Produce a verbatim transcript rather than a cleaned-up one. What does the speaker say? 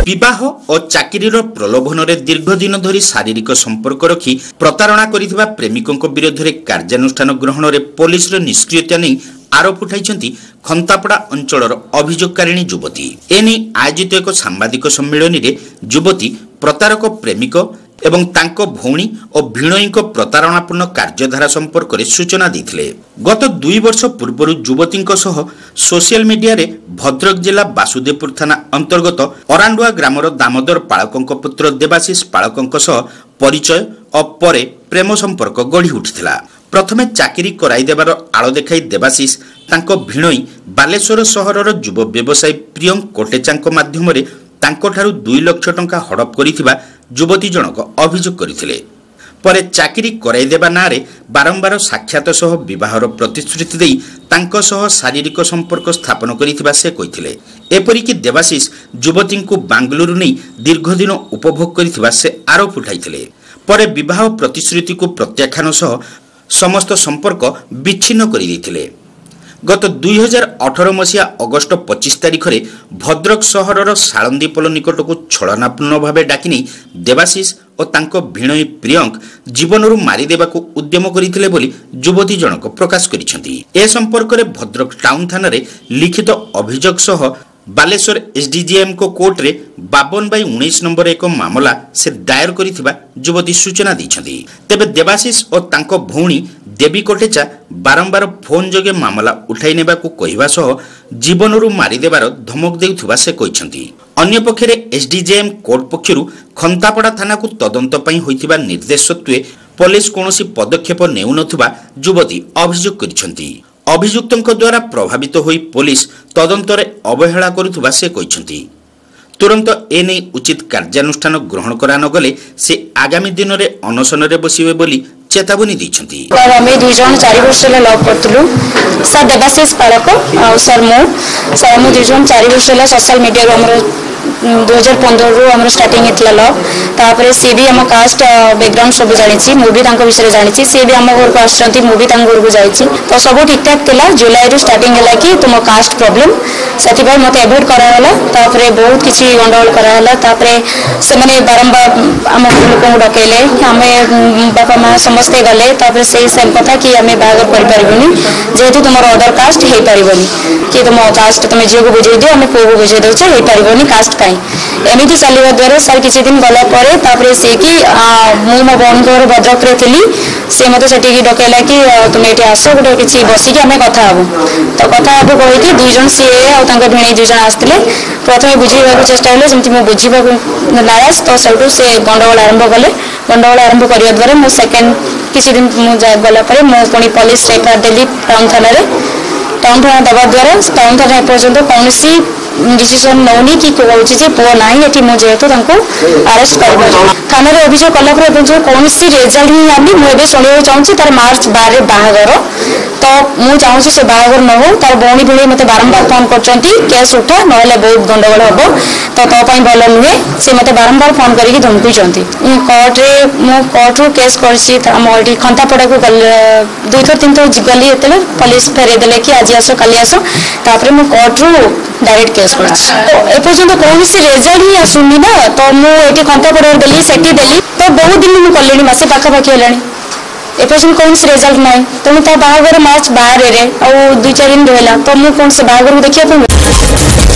विवाह और चाकरीर प्रलोभन दीर्घ दिन धरी शारीरिक संपर्क रखी प्रतारणा करिथिबा प्रेमिकों विरोध में कार्यानुष्ठान ग्रहण में पुलिस निष्क्रियता नहीं आरोप उठाई खंतापड़ा अंचल अभियोगकारिणी युवती एने आयोजित एक सांबादिक सम्मेलन में युवती प्रतारक प्रेमिक एवं तांको भौणी और भिणोई प्रतारणापूर्ण कार्यधारा संपर्क में सूचना देते। गत दुई वर्ष पूर्व युवती सोशल मीडिया रे भद्रक जिला बासुदेवपुर थाना अंतर्गत अरांडुआ ग्रामर दामोदर पाळकंक पुत्र देवाशीष पाळकंक सह परिचय और परे प्रेम संपर्क गढ़ी उठिथिला। प्रथमे चाकरी कराई देबार आड़ देखाई देवाशीष तांको भिणोई बालेश्वर सहरर युव व्यवसायी प्रियंक कोटेचांक माध्यम रे तांको ठारू दुई लक्ष टंका हड़प करिथिबा युवती जनक अभियोग करथिले। परे चाकरी कराई देबा नारे बारंबार साक्षात सह विवाहर प्रतिश्रुति देई तांको सह शारीरिक संपर्क स्थापन करिथिबा से कहिथिले। एपरिकी देवाशीष युवती को बांगलुरु नहीं दीर्घ दिन उपभोग करिथिबा से आरोप उठाइथिले। परे विवाह प्रतिश्रुति को प्रत्याख्यान सह समस्त संपर्क विच्छिन्न कर देथिले। गत दुई हजार अठर मसीहा अगस्ट पच्चीस तारिख में भद्रक सहरर सालंदीपोल निकट को छलनापूर्ण भाव डाकिनी देवाशीष और तांको भिणोई प्रियंक जीवन मारिदेवा उद्यम करथिले बोली युवती जनक प्रकाश करिसेंती। ए संपर्क में भद्रक टाउन थाना रे लिखित अभियोग सह बालेश्वर एसडीजीएम को कोर्ट रे बावन बाई उन्नीस नंबर एक मामला से दायर करिथिबा युवती सूचना दैछंती। तेबे देवाशीष और तांको भौणी देवी कोटेचा बारंबार फोन जोगे मामला उठाई नेबाकू कहिबा सह जीवनरू मारिदेबार धमक देउथुबा से कहिसंती। अन्य पक्षरे एसडीजेएम कोर्ट पक्षरु खंतापड़ा थाना को तदंत पई होइथिबा निर्देश सत्वे पुलिस कोनोसी पदक्षेप नेउ नथुबा युवती अभियोग करिसंती। अभियुक्तों द्वारा प्रभावित होई पुलिस तदंतरे अवहेला करुथुबा से कहिसंती। तुरंत एने उचित कार्यानुष्ठान ग्रहण करा न गले से आगामी दिन में अनशन में बसिबे बोली चेतावनी दैछंती। आमे दुई जन चार वर्ष ले लव करथुलु सर देवाशीष पाळक आ सर मो सर हम दुई जन चार वर्ष ले सोशल मीडिया रो हमर दो हज़ार पंद्रह रु हमर स्टार्टिंग हेतला लव तापरे से भी हम कास्ट बैकग्राउंड सब जानिछि मु भी तांको विषय जानिछि से भी हम घर को आछंती मु भी तांको घर को जाइछि तो सब ठीक ठाक थिला। जुलाई रु स्टार्टिंग हला कि तुम कास्ट प्रॉब्लम सेति भाई मते अवॉइड करा हला तापरे बहुत किछि गंडगोल करा हला तापरे से माने बारंबार हम लोक को डकेले हमें बापा मां समस्त गले तापरे से सेम कथा कि हमें बागर कर परिबनी जेतु तुमर अदर कास्ट हे परिबनी कि तुम कास्ट तुम जे को बुझे दियो हमें को को बुझे दउछ हे परिबनी कास्ट काई एमिति चलिबा द्वारा सर किछि दिन गला परे तापरे से कि मु मो बहन घर भद्रक रे थिली से मते सेठी की डकेला कि तुम एठी आसो गोटे किछि बसी कि हमें कथा हबो तो कथा हबो कहि कि दुई जन से आ तांका भिणी दुई जन आस्थिले प्रथमे बुझीबा को चेष्टा हले जेंति मु बुझीबा को नाराज तो सेठू से गंडगोल आरंभ कले गंडगोल आरंभ करिया द्वारा मु सेकंड किछि दिन मु गला परे मु पुनी पुलिस एफआईआर देली टाउन थाना रे टाउन थाना दबा द्वारा टाउन थाना पर्यंत कोनसी डिसीजन नौनी कि कहूँ जे पुओ ना ये मुझे अरेस्ट कर थाना अभियोग कला जो कौन रेजल्ट ही आनी मुझे शुणा चाहूँगी तार मार्च बार बाहागर तो मुझे चाहूँगी से बाहागर न हो तार भौणी भिड़ी मत बारंबार फोन कर केस उठा ना बहुत गंडगोल हम तो तोपाई भल नुहे से मत बारंबार फोन करके धमकुंट कोर्टे मु कोर्ट रू केस कर खंतापड़ा को दुई थर तीन थर गली ये पुलिस फेरेदेले कि आज आस काली आस तापर मु कोर्ट रू डायरेक्ट केस कर एपर्यंत कौन रेजल्ट ही आसुनी ना तो मुझे खंतापड़ा देली सेठी देली तो बहुत दिन मुझे कले मसे पाखापाखि है एपर्यंत कौन रेजल्ट ना तेणु तो बाहागर मार्च बाहर दुई चार दिन रहा तो मुझे कौन से बाहागर देखिए